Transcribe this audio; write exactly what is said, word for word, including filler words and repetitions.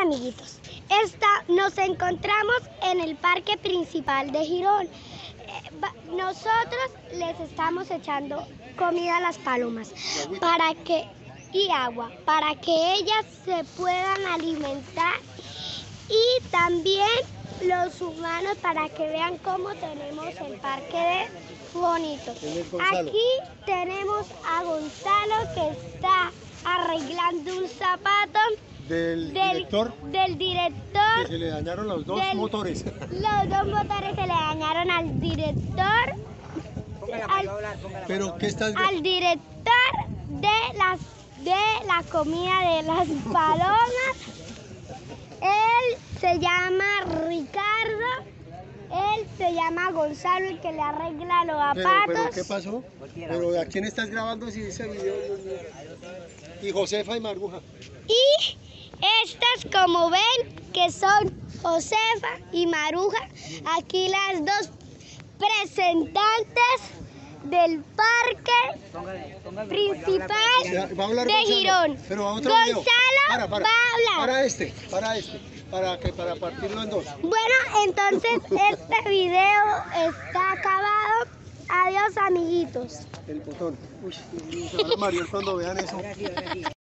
amiguitos, esta, nos encontramos en el parque principal de Girón. Eh, nosotros les estamos echando comida a las palomas para que, y agua para que ellas se puedan alimentar, y también los humanos para que vean cómo tenemos el parque de bonito. Aquí tenemos a Gonzalo que está arreglando un zapato del, del director, del director que se le dañaron los dos del, motores. Los dos motores se le dañaron al director. Al, Pero ¿qué estás al director de las de la comida de las palomas. Él se llama Ricardo. Él se llama Gonzalo, el que le arregla los zapatos. Pero, pero ¿qué pasó? Pero ¿a quién estás grabando si ese video? Dios mío. Y Josefa y Maruja. Y estas, como ven, que son Josefa y Maruja, aquí las dos representantes del parque póngale, póngale, principal ya, va a hablar de Gonzalo, Girón. Pero a otro Gonzalo para, para, va a hablar. Para este, para este, para que para partirlo en dos. Bueno, entonces este video está acabado. Adiós, amiguitos. El botón. Uy, se van a marear cuando vean eso.